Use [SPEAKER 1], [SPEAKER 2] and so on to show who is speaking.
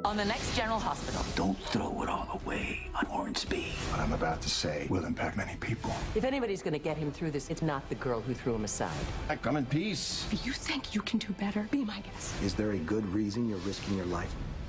[SPEAKER 1] on the next General Hospital.
[SPEAKER 2] Don't throw it all away on Hornsby. What I'm about to say will impact many people.
[SPEAKER 3] If anybody's gonna get him through this, it's not the girl who threw him aside.
[SPEAKER 2] I come in peace.
[SPEAKER 4] If you think you can do better, be my guest.
[SPEAKER 5] Is there a good reason you're risking your life?